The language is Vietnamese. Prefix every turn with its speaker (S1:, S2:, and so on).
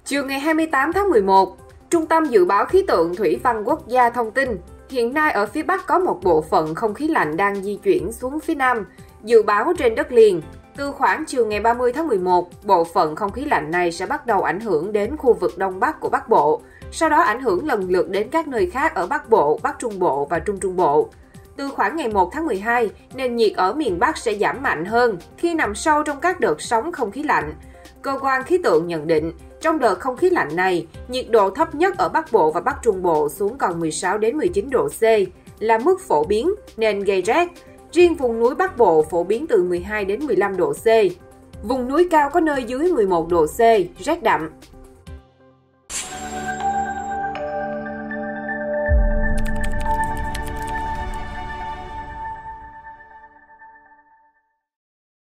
S1: Chiều ngày 28 tháng 11, Trung tâm Dự báo Khí tượng Thủy văn Quốc gia thông tin, hiện nay ở phía Bắc có một bộ phận không khí lạnh đang di chuyển xuống phía Nam. Dự báo trên đất liền, từ khoảng chiều ngày 30 tháng 11, bộ phận không khí lạnh này sẽ bắt đầu ảnh hưởng đến khu vực Đông Bắc của Bắc Bộ, sau đó ảnh hưởng lần lượt đến các nơi khác ở Bắc Bộ, Bắc Trung Bộ và Trung Trung Bộ. Từ khoảng ngày 1 tháng 12, nền nhiệt ở miền Bắc sẽ giảm mạnh hơn khi nằm sâu trong các đợt sóng không khí lạnh. Cơ quan khí tượng nhận định, trong đợt không khí lạnh này, nhiệt độ thấp nhất ở Bắc Bộ và Bắc Trung Bộ xuống còn 16 đến 19 độ C, là mức phổ biến nên gây rét. Riêng vùng núi Bắc Bộ phổ biến từ 12 đến 15 độ C. Vùng núi cao có nơi dưới 11 độ C, rét đậm.